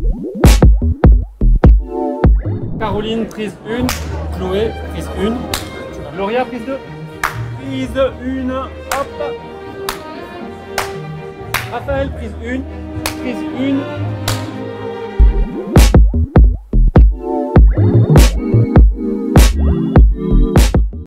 Caroline, prise 1. Chloé, prise 1. Gloria, prise 2. Prise 1. Hop. Raphaël, prise 1. Prise 1.